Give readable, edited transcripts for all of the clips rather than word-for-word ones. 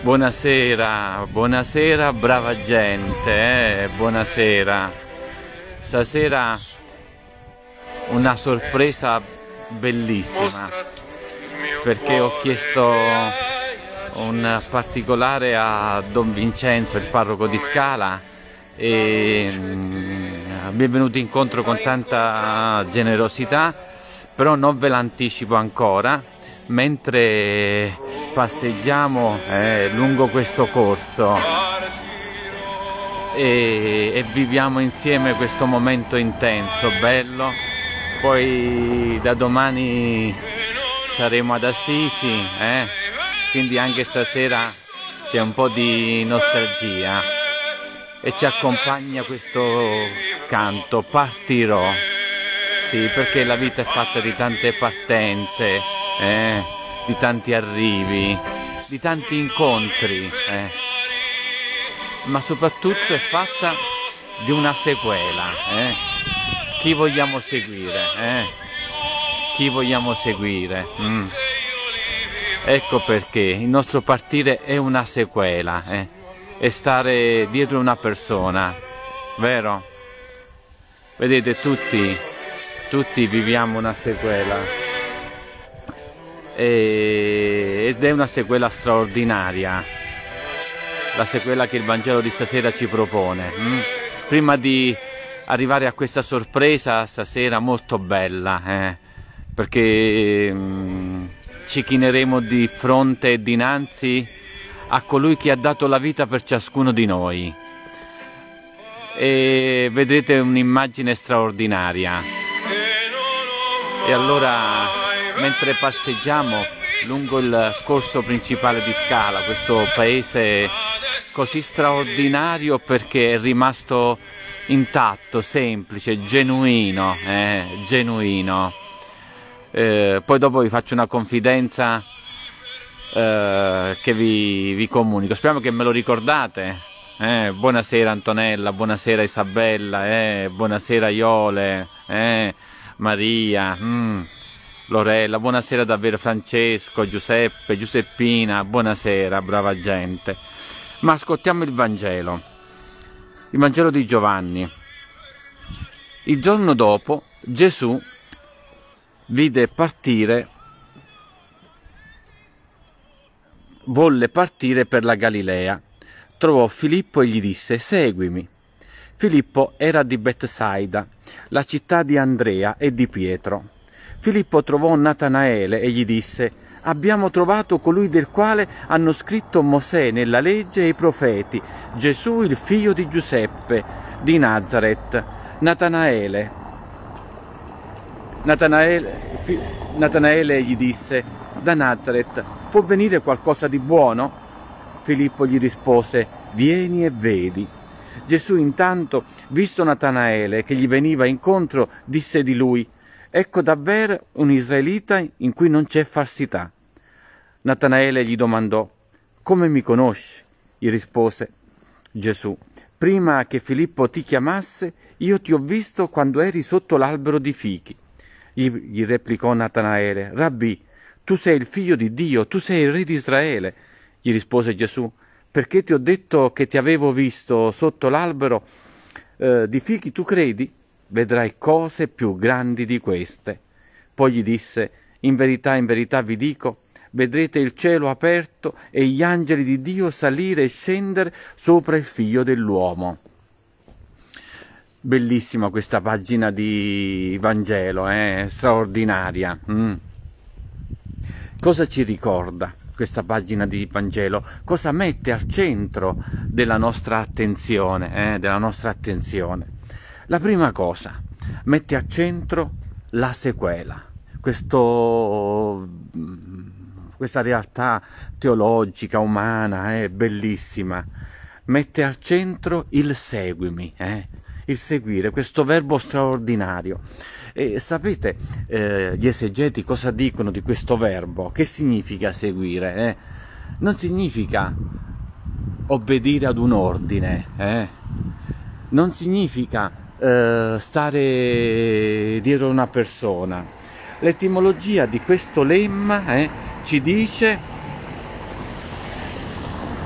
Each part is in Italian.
Buonasera, buonasera brava gente, buonasera. Stasera una sorpresa bellissima, perché ho chiesto un particolare a Don Vincenzo, il parroco di Scala, e mi è venuto incontro con tanta generosità, però non ve l'anticipo ancora. Mentre passeggiamo lungo questo corso e viviamo insieme questo momento intenso, bello. Poi da domani saremo ad Assisi, quindi anche stasera c'è un po' di nostalgia e ci accompagna questo canto, Partirò. Sì, perché la vita è fatta di tante partenze, di tanti arrivi, di tanti incontri, ma soprattutto è fatta di una sequela. Chi vogliamo seguire? Chi vogliamo seguire? Ecco perché il nostro partire è una sequela, è stare dietro una persona, vero? Vedete, tutti viviamo una sequela. Ed è una sequela straordinaria, la sequela che il Vangelo di stasera ci propone. Prima di arrivare a questa sorpresa stasera molto bella, perché ci chineremo di fronte e dinanzi a colui che ha dato la vita per ciascuno di noi, e vedrete un'immagine straordinaria. E allora, mentre passeggiamo lungo il corso principale di Scala, questo paese così straordinario perché è rimasto intatto, semplice, genuino, genuino. Poi dopo vi faccio una confidenza che vi comunico, speriamo che me lo ricordate. Buonasera Antonella, buonasera Isabella, buonasera Iole, Maria, Lorella, buonasera davvero Francesco, Giuseppe, Giuseppina, buonasera, brava gente. Ma ascoltiamo il Vangelo di Giovanni. Il giorno dopo Gesù volle partire per la Galilea. Trovò Filippo e gli disse: seguimi. Filippo era di Betsaida, la città di Andrea e di Pietro. Filippo trovò Natanaele e gli disse: abbiamo trovato colui del quale hanno scritto Mosè nella legge e i profeti, Gesù il figlio di Giuseppe di Nazaret. Natanaele gli disse: da Nazaret può venire qualcosa di buono? Filippo gli rispose: vieni e vedi. Gesù intanto, visto Natanaele che gli veniva incontro, disse di lui: ecco davvero un israelita in cui non c'è falsità. Natanaele gli domandò: come mi conosci? Gli rispose Gesù: prima che Filippo ti chiamasse, io ti ho visto quando eri sotto l'albero di fichi. Gli replicò Natanaele: Rabbì, tu sei il figlio di Dio, tu sei il re di Israele. Gli rispose Gesù: perché ti ho detto che ti avevo visto sotto l'albero di fichi, tu credi? Vedrai cose più grandi di queste. Poi gli disse: in verità vi dico, vedrete il cielo aperto e gli angeli di Dio salire e scendere sopra il figlio dell'uomo. Bellissima questa pagina di Vangelo, straordinaria. Cosa ci ricorda questa pagina di Vangelo? Cosa mette al centro della nostra attenzione? La prima cosa, mette al centro la sequela, questa realtà teologica, umana, bellissima. Mette al centro il seguimi, il seguire, questo verbo straordinario. E sapete gli esegeti cosa dicono di questo verbo? Che significa seguire? Non significa obbedire ad un ordine, non significa stare dietro una persona. L'etimologia di questo lemma ci dice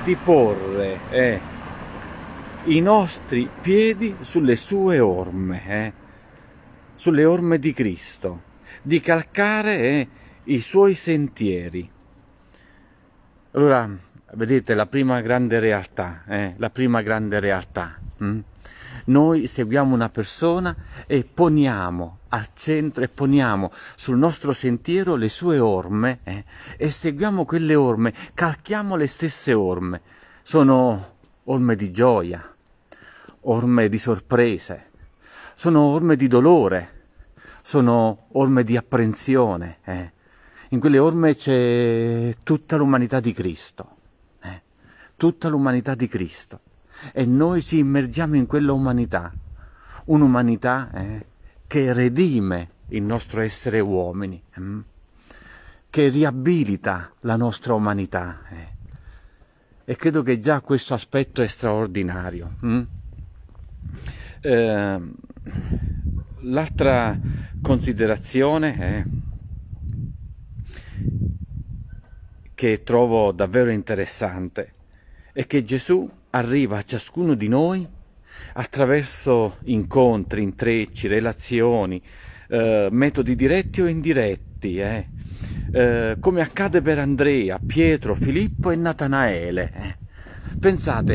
di porre i nostri piedi sulle sue orme, sulle orme di Cristo, di calcare i suoi sentieri. Allora, vedete, la prima grande realtà, Noi seguiamo una persona e poniamo al centro e poniamo sul nostro sentiero le sue orme e seguiamo quelle orme, calchiamo le stesse orme. Sono orme di gioia, orme di sorprese, sono orme di dolore, sono orme di apprensione. In quelle orme c'è tutta l'umanità di Cristo, tutta l'umanità di Cristo. E noi ci immergiamo in quella umanità, un'umanità che redime il nostro essere uomini, che riabilita la nostra umanità. E credo che già questo aspetto è straordinario. L'altra considerazione che trovo davvero interessante è che Gesù arriva a ciascuno di noi attraverso incontri, intrecci, relazioni, metodi diretti o indiretti, come accade per Andrea, Pietro, Filippo e Natanaele. Pensate,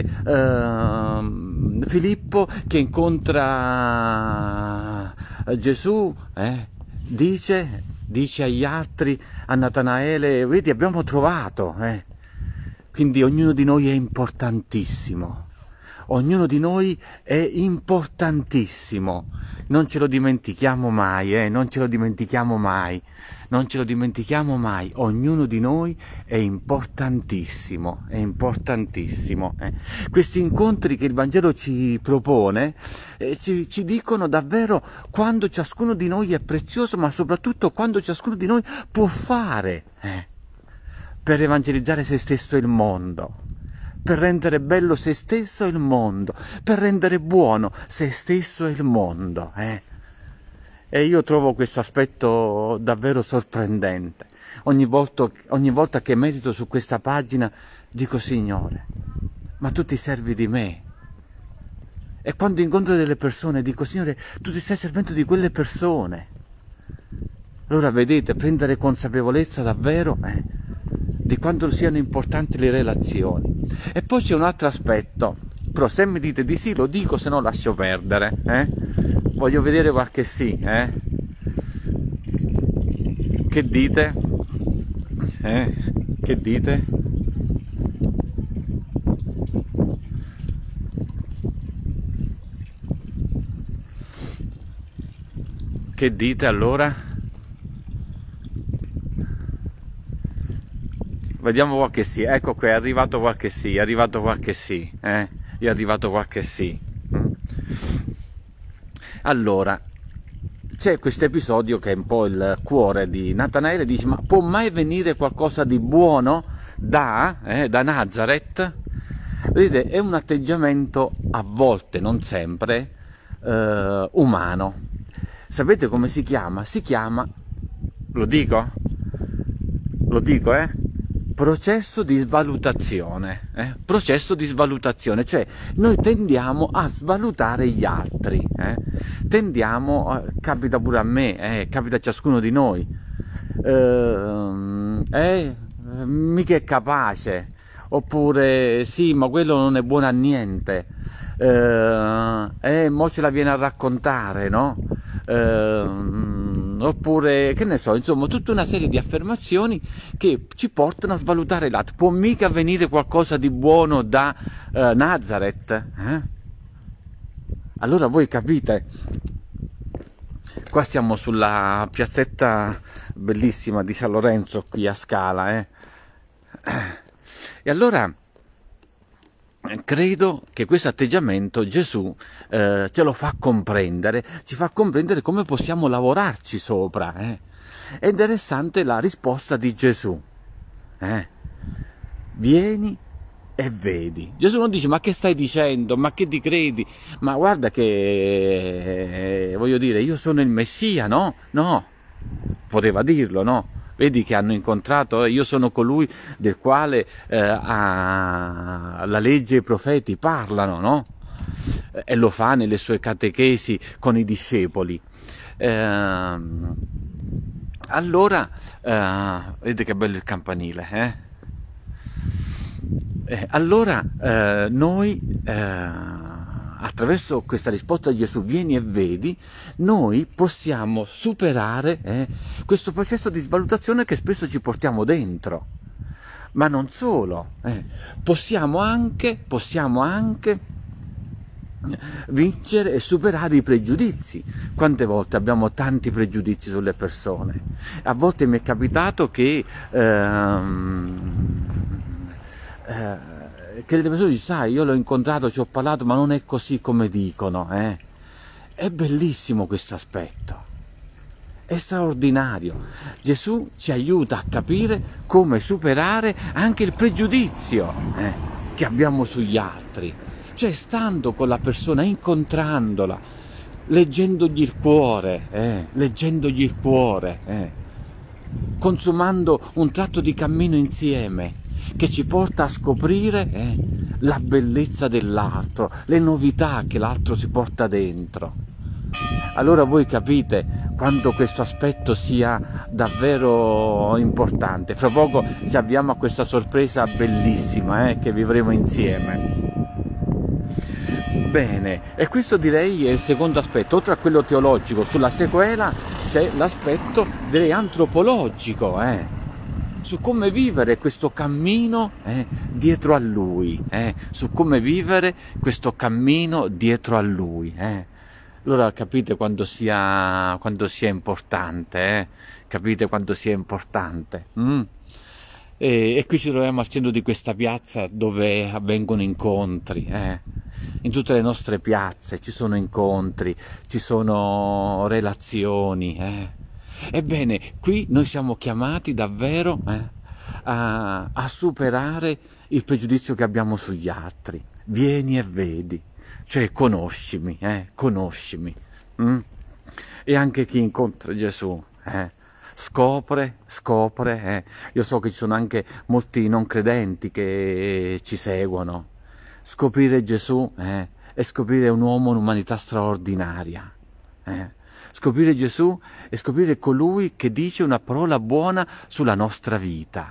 Filippo che incontra Gesù, dice agli altri, a Natanaele, vedi, abbiamo trovato. Quindi ognuno di noi è importantissimo, ognuno di noi è importantissimo, non ce lo dimentichiamo mai, non ce lo dimentichiamo mai, non ce lo dimentichiamo mai, ognuno di noi è importantissimo, è importantissimo. Questi incontri che il Vangelo ci propone ci dicono davvero quando ciascuno di noi è prezioso, ma soprattutto quando ciascuno di noi può fare per evangelizzare se stesso e il mondo, per rendere bello se stesso e il mondo, per rendere buono se stesso e il mondo. E io trovo questo aspetto davvero sorprendente. Ogni volta che medito su questa pagina dico: Signore, ma tu ti servi di me. E quando incontro delle persone dico: Signore, tu ti stai servendo di quelle persone. Allora vedete, prendere consapevolezza davvero di quanto siano importanti le relazioni. E poi c'è un altro aspetto, però se mi dite di sì lo dico, se no lascio perdere. Voglio vedere qualche sì. Che dite? Che dite? Che dite allora? Vediamo qualche sì. Ecco qui, è arrivato qualche sì, è arrivato qualche sì, è arrivato qualche sì. Allora, c'è questo episodio che è un po' il cuore di Natanaele, dice: ma può mai venire qualcosa di buono da Nazareth? Vedete, è un atteggiamento a volte, non sempre, umano. Sapete come si chiama? Si chiama, lo dico, processo di svalutazione, processo di svalutazione, cioè noi tendiamo a svalutare gli altri, capita pure a me, capita a ciascuno di noi, mica è capace, oppure sì, ma quello non è buono a niente, mo ce la viene a raccontare, no? Oppure, che ne so, insomma, tutta una serie di affermazioni che ci portano a svalutare l'altro. Può mica venire qualcosa di buono da Nazareth? Allora voi capite, qua stiamo sulla piazzetta bellissima di San Lorenzo, qui a Scala, E allora credo che questo atteggiamento Gesù ce lo fa comprendere, ci fa comprendere come possiamo lavorarci sopra. È interessante la risposta di Gesù. Vieni e vedi. Gesù non dice: ma che stai dicendo? Ma che ti credi? Ma guarda che, voglio dire, io sono il Messia, no? No, poteva dirlo, no? Vedi che hanno incontrato, io sono colui del quale la legge e i profeti parlano, no? E lo fa nelle sue catechesi con i discepoli. Allora, vedete che bello il campanile, allora noi, attraverso questa risposta di Gesù, vieni e vedi, noi possiamo superare questo processo di svalutazione che spesso ci portiamo dentro. Ma non solo, possiamo anche vincere e superare i pregiudizi. Quante volte abbiamo tanti pregiudizi sulle persone? A volte mi è capitato che delle persone dicono, sai, io l'ho incontrato, ci ho parlato, ma non è così come dicono. È bellissimo questo aspetto, è straordinario. Gesù ci aiuta a capire come superare anche il pregiudizio che abbiamo sugli altri, cioè stando con la persona, incontrandola, leggendogli il cuore, consumando un tratto di cammino insieme che ci porta a scoprire la bellezza dell'altro, le novità che l'altro si porta dentro. Allora voi capite quanto questo aspetto sia davvero importante. Fra poco ci avviamo a questa sorpresa bellissima che vivremo insieme. Bene, e questo direi è il secondo aspetto. Oltre a quello teologico, sulla sequela c'è l'aspetto, direi, antropologico, su come vivere questo cammino dietro a Lui, su come vivere questo cammino dietro a Lui. Allora capite quanto sia importante, capite quanto sia importante. E qui ci troviamo al centro di questa piazza dove avvengono incontri. In tutte le nostre piazze ci sono incontri, ci sono relazioni. Ebbene, qui noi siamo chiamati davvero a superare il pregiudizio che abbiamo sugli altri. Vieni e vedi, cioè conoscimi. E anche chi incontra Gesù scopre. Io so che ci sono anche molti non credenti che ci seguono. Scoprire Gesù è scoprire un uomo, un'umanità straordinaria. Scoprire Gesù e scoprire colui che dice una parola buona sulla nostra vita,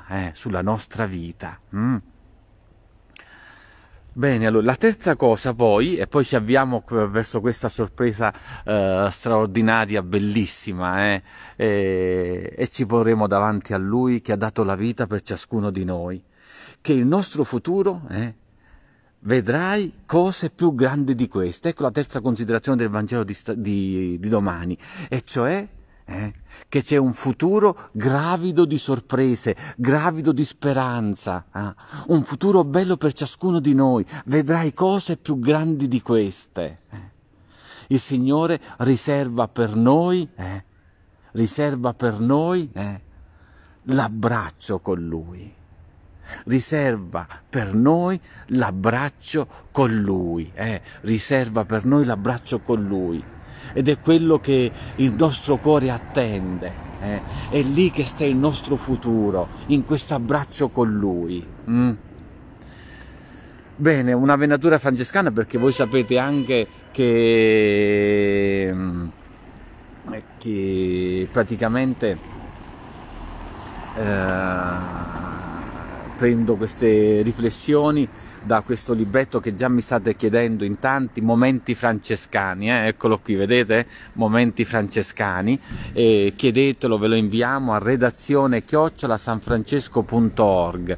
Bene, allora, la terza cosa poi, e poi ci avviamo verso questa sorpresa straordinaria, bellissima, e ci porremo davanti a Lui che ha dato la vita per ciascuno di noi, che il nostro futuro, vedrai cose più grandi di queste. Ecco la terza considerazione del Vangelo di domani, e cioè che c'è un futuro gravido di sorprese, gravido di speranza, un futuro bello per ciascuno di noi. Vedrai cose più grandi di queste. Il Signore riserva per noi l'abbraccio con Lui. Riserva per noi l'abbraccio con Lui, riserva per noi l'abbraccio con Lui, ed è quello che il nostro cuore attende, è lì che sta il nostro futuro, in questo abbraccio con Lui. Bene, una venatura francescana, perché voi sapete anche che praticamente prendo queste riflessioni da questo libretto che già mi state chiedendo in tanti, Momenti francescani, eccolo qui, vedete? Momenti francescani, chiedetelo, ve lo inviamo a redazione@sanfrancesco.org,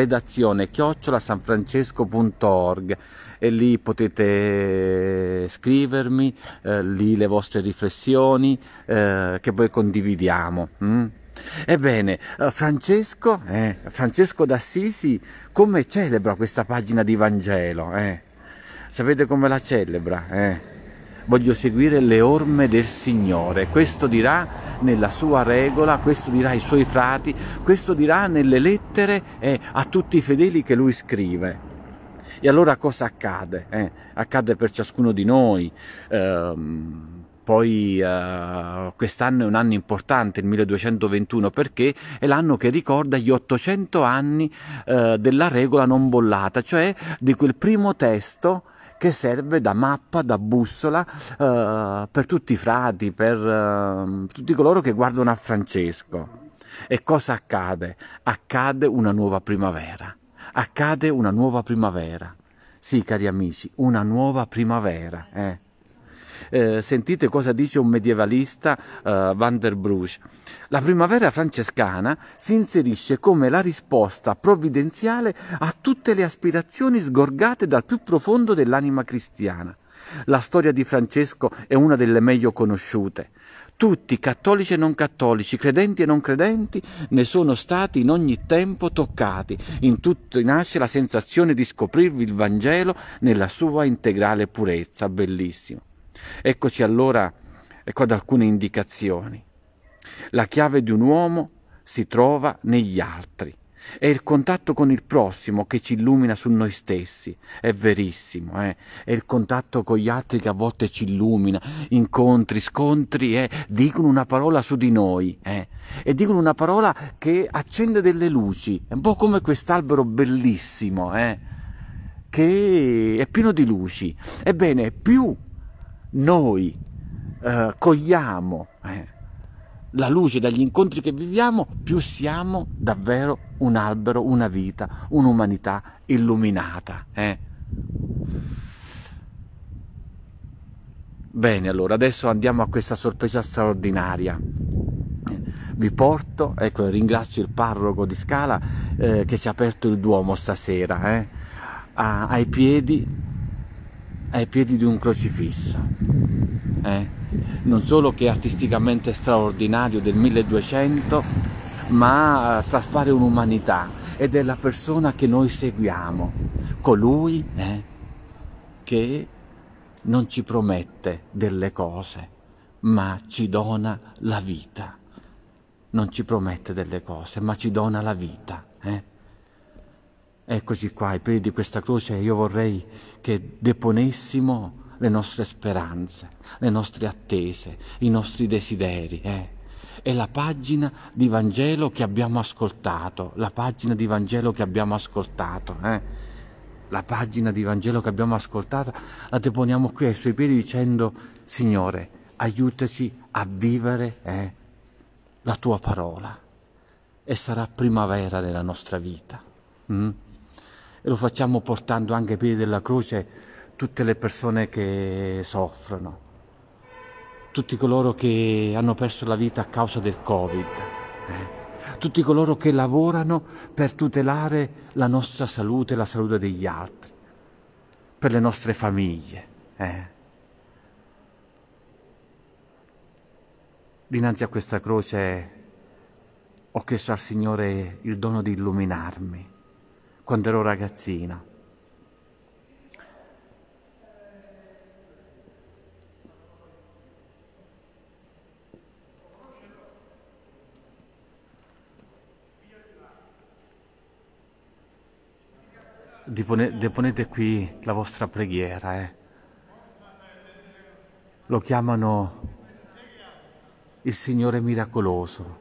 redazione@sanfrancesco.org, e lì potete scrivermi lì le vostre riflessioni che poi condividiamo. Ebbene, Francesco d'Assisi come celebra questa pagina di Vangelo? Sapete come la celebra? Voglio seguire le orme del Signore, questo dirà nella sua regola, questo dirà ai suoi frati, questo dirà nelle lettere a tutti i fedeli che lui scrive. E allora cosa accade? Accade per ciascuno di noi. Poi quest'anno è un anno importante, il 1221, perché è l'anno che ricorda gli 800 anni della regola non bollata, cioè di quel primo testo che serve da mappa, da bussola per tutti i frati, per tutti coloro che guardano a Francesco. E cosa accade? Accade una nuova primavera. Accade una nuova primavera. Sì, cari amici, una nuova primavera. Sentite cosa dice un medievalista, Van der Bruch. La primavera francescana si inserisce come la risposta provvidenziale a tutte le aspirazioni sgorgate dal più profondo dell'anima cristiana. La storia di Francesco è una delle meglio conosciute. Tutti, cattolici e non cattolici, credenti e non credenti, ne sono stati in ogni tempo toccati. In tutti nasce la sensazione di scoprirvi il Vangelo nella sua integrale purezza. Bellissimo. Eccoci allora, ecco ad alcune indicazioni. La chiave di un uomo si trova negli altri. È il contatto con il prossimo che ci illumina su noi stessi, è verissimo, È il contatto con gli altri che a volte ci illumina, incontri, scontri, dicono una parola su di noi, e dicono una parola che accende delle luci, è un po' come quest'albero bellissimo, che è pieno di luci. Ebbene, più noi cogliamo la luce dagli incontri che viviamo, più siamo davvero un albero, una vita, un'umanità illuminata. Bene, allora adesso andiamo a questa sorpresa straordinaria. Vi porto, ecco, ringrazio il parroco di Scala che ci ha aperto il Duomo stasera, ai piedi di un crocifisso. Non solo che è artisticamente straordinario, del 1200, ma traspare un'umanità, ed è la persona che noi seguiamo, colui che non ci promette delle cose, ma ci dona la vita. Non ci promette delle cose, ma ci dona la vita. Eccoci qua, ai piedi di questa croce. Io vorrei che deponessimo le nostre speranze, le nostre attese, i nostri desideri. È la pagina di Vangelo che abbiamo ascoltato, la pagina di Vangelo che abbiamo ascoltato. La pagina di Vangelo che abbiamo ascoltato la deponiamo qui ai suoi piedi dicendo: Signore, aiutaci a vivere la tua parola, e sarà primavera nella nostra vita. E lo facciamo portando anche ai piedi della croce tutte le persone che soffrono, tutti coloro che hanno perso la vita a causa del Covid, tutti coloro che lavorano per tutelare la nostra salute e la salute degli altri, per le nostre famiglie. Dinanzi a questa croce ho chiesto al Signore il dono di illuminarmi quando ero ragazzino. Deponete qui la vostra preghiera. Lo chiamano il Signore miracoloso,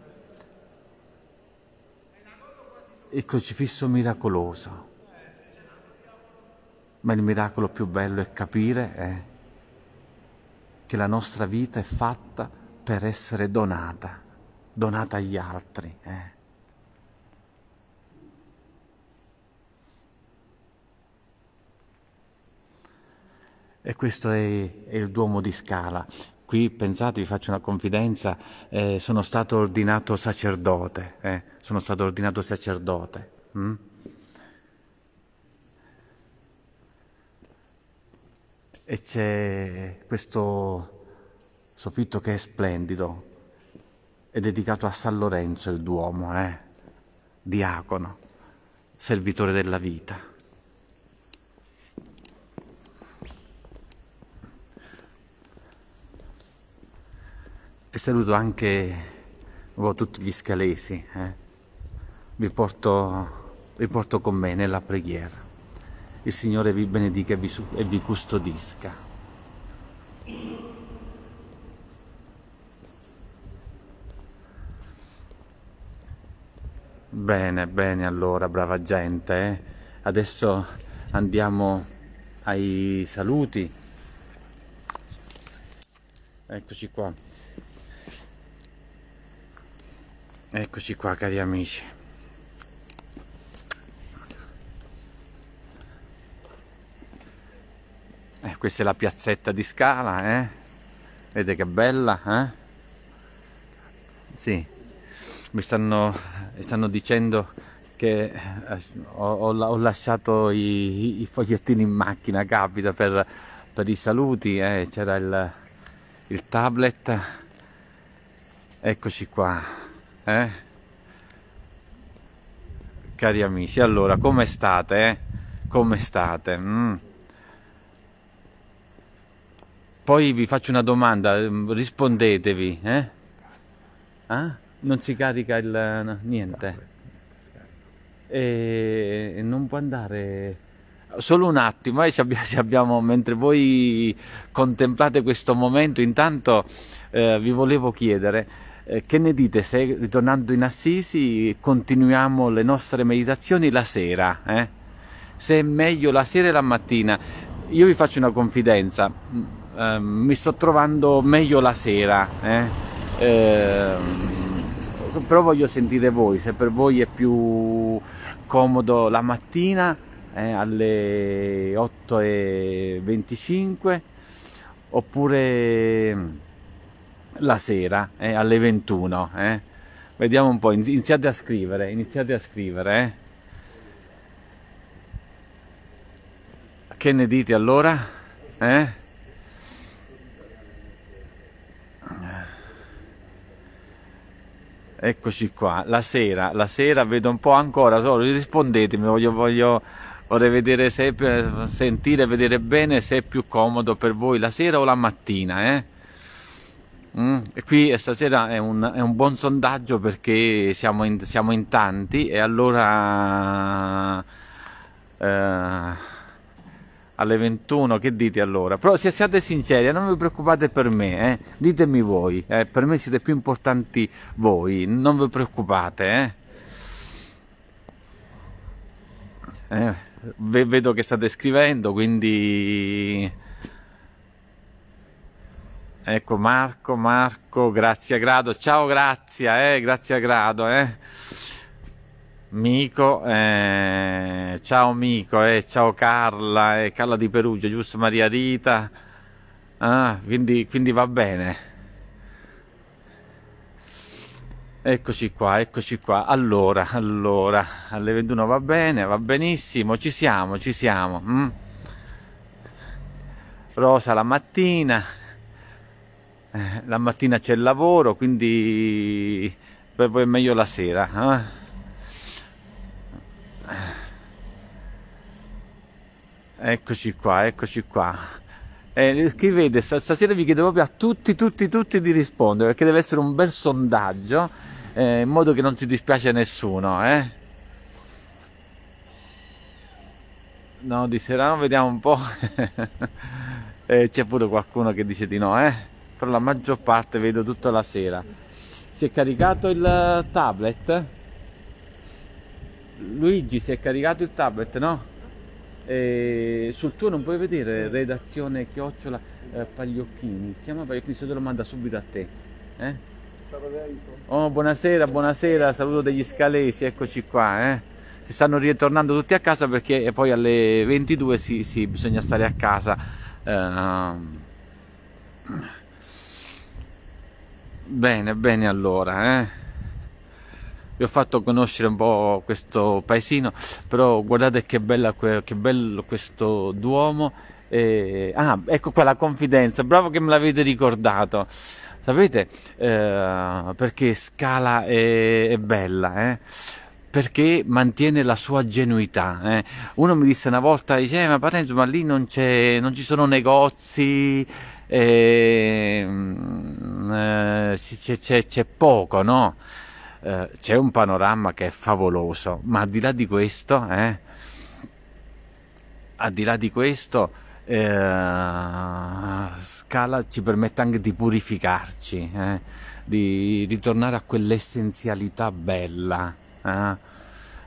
il crocifisso miracoloso. Ma il miracolo più bello è capire che la nostra vita è fatta per essere donata agli altri. E questo è il Duomo di Scala. Qui, pensate, vi faccio una confidenza, sono stato ordinato sacerdote. E c'è questo soffitto che è splendido, è dedicato a San Lorenzo il Duomo, diacono, servitore della vita. E saluto anche tutti gli scalesi. Vi porto con me nella preghiera. Il Signore vi benedica e vi custodisca. Bene, bene, allora, brava gente, eh. Adesso andiamo ai saluti. Eccoci qua. Eccoci qua, cari amici. Questa è la piazzetta di Scala, eh? Vedete che bella, eh? Sì, mi stanno dicendo che ho lasciato i fogliettini in macchina, capita, per i saluti, c'era il tablet, eccoci qua, cari amici. Allora, come state, come state? Poi vi faccio una domanda, rispondetevi, Ah? Non si carica no, niente. E non può andare solo un attimo, mentre voi contemplate questo momento, intanto vi volevo chiedere che ne dite se, ritornando in Assisi, continuiamo le nostre meditazioni la sera, se è meglio la sera e la mattina. Io vi faccio una confidenza, mi sto trovando meglio la sera, però voglio sentire voi, se per voi è più comodo la mattina alle 8:25 oppure la sera alle 21. Vediamo un po', iniziate a scrivere, Che ne dite allora? Eccoci qua, la sera vedo un po' ancora, rispondetemi, vorrei vedere sentire, vedere bene se è più comodo per voi la sera o la mattina, E qui stasera è un buon sondaggio perché siamo in tanti e allora alle 21 che dite allora? Però siate sinceri, non vi preoccupate per me, ditemi voi, per me siete più importanti voi, non vi preoccupate, vedo che state scrivendo, quindi ecco Marco, grazie a grado, ciao Grazia, grazie a grado, Mico, ciao Mico, ciao Carla, Carla di Perugia, giusto, Maria Rita, quindi va bene. Eccoci qua, allora, alle 21 va bene, va benissimo, ci siamo. Rosa la mattina c'è il lavoro, quindi per voi è meglio la sera, Eccoci qua. Scrivete, stasera vi chiedo proprio a tutti di rispondere, perché deve essere un bel sondaggio, in modo che non si dispiace a nessuno, No, di sera no, vediamo un po'. C'è pure qualcuno che dice di no, però la maggior parte vedo tutta la sera. Si è caricato il tablet? Luigi, si è caricato il tablet, no? Sul tuo non puoi vedere redazione chiocciola Pagliocchini, chiama Pagliocchini, se te lo manda subito a te, Oh, buonasera, saluto degli scalesi, eccoci qua, si stanno ritornando tutti a casa perché poi alle 22 sì, bisogna stare a casa. Bene allora, vi ho fatto conoscere un po' questo paesino, però guardate che bello questo Duomo. Ecco qua la confidenza, bravo che me l'avete ricordato. Sapete perché Scala è bella, perché mantiene la sua genuità, Uno mi disse una volta, dice, ma Parenzo, ma lì non ci sono negozi, c'è poco, no? C'è un panorama che è favoloso, ma al di là di questo, Scala ci permette anche di purificarci, di ritornare a quell'essenzialità bella,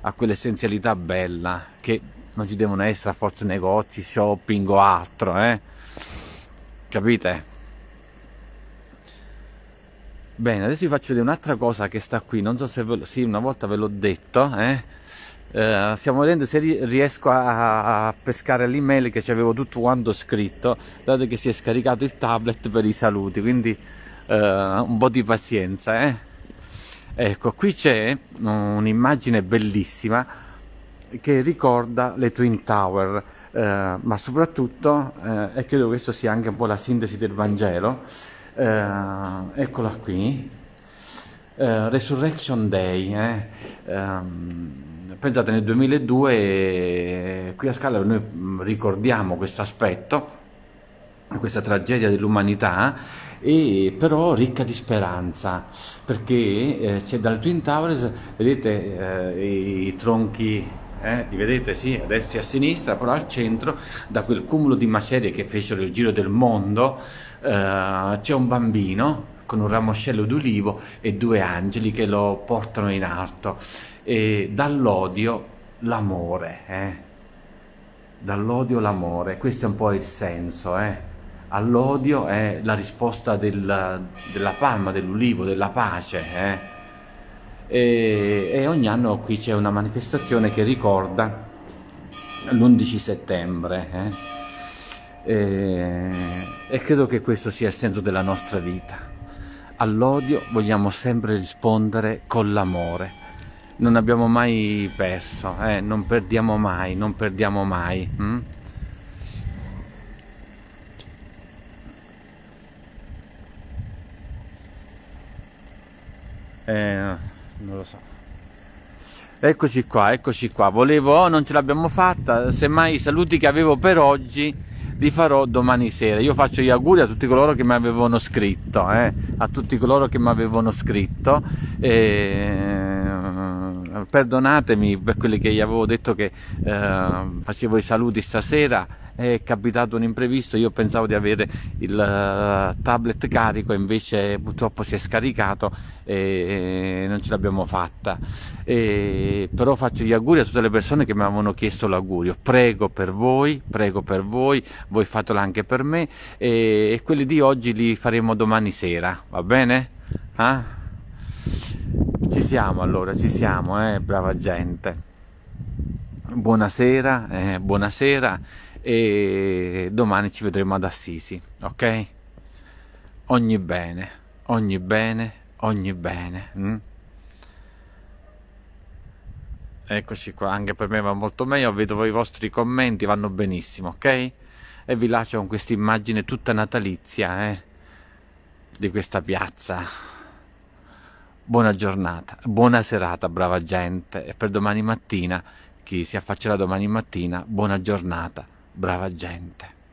a quell'essenzialità bella che non ci devono essere a forza negozi, shopping o altro, capite? Bene, adesso vi faccio vedere un'altra cosa che sta qui, non so se sì, una volta ve l'ho detto, stiamo vedendo se riesco a pescare l'email che ci avevo tutto quanto scritto, dato che si è scaricato il tablet per i saluti, quindi un po' di pazienza, Ecco, qui c'è un'immagine bellissima che ricorda le Twin Tower, ma soprattutto, e credo questo sia anche un po' la sintesi del Vangelo, eccola qui, Resurrection Day, pensate nel 2002 qui a Scala noi ricordiamo questo aspetto, questa tragedia dell'umanità, e però ricca di speranza, perché c'è dalle Twin Towers, vedete i tronchi, li vedete sì, a destra e a sinistra, però al centro, da quel cumulo di macerie che fecero il giro del mondo, c'è un bambino con un ramoscello d'ulivo e due angeli che lo portano in alto, e dall'odio l'amore, dall'odio l'amore, questo è un po' il senso, all'odio è la risposta della palma, dell'ulivo, della pace, e ogni anno qui c'è una manifestazione che ricorda l'11 settembre, e credo che questo sia il senso della nostra vita. All'odio vogliamo sempre rispondere con l'amore, non abbiamo mai perso, non perdiamo mai, non perdiamo mai. Non lo so. Eccoci qua. Volevo, non ce l'abbiamo fatta. Semmai i saluti che avevo per oggi li farò domani sera. Io faccio gli auguri a tutti coloro che mi avevano scritto, a tutti coloro che mi avevano scritto. Perdonatemi per quelli che gli avevo detto che facevo i saluti stasera. È capitato un imprevisto, io pensavo di avere il tablet carico, invece purtroppo si è scaricato e non ce l'abbiamo fatta, però faccio gli auguri a tutte le persone che mi avevano chiesto l'augurio. Prego per voi, voi fatelo anche per me, e quelli di oggi li faremo domani sera, va bene? Ci siamo allora, ci siamo, brava gente. Buonasera, e domani ci vedremo ad Assisi, ok? Ogni bene. Eccoci qua, anche per me va molto meglio, vedo i vostri commenti, vanno benissimo, ok? E vi lascio con questa immagine tutta natalizia, di questa piazza. Buona giornata, buona serata, brava gente, e per domani mattina, chi si affaccerà domani mattina, buona giornata, brava gente.